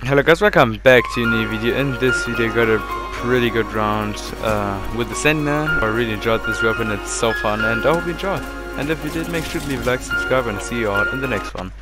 Hello guys, welcome back to a new video. In this video I got a pretty good round with the Sentinel. I really enjoyed this weapon, it's so fun and I hope you enjoyed. And if you did, make sure to leave a like, subscribe and see you all in the next one.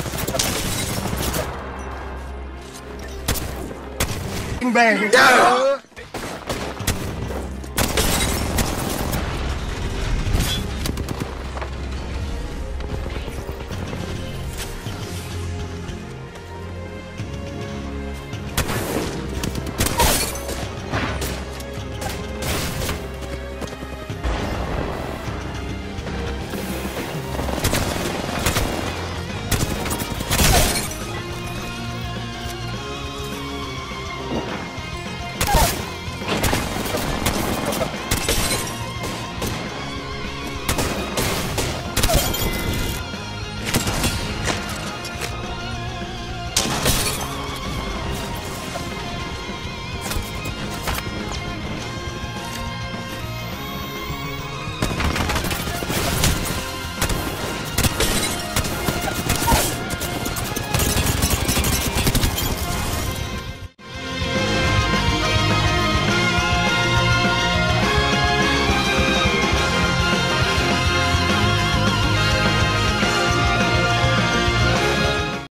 Bang.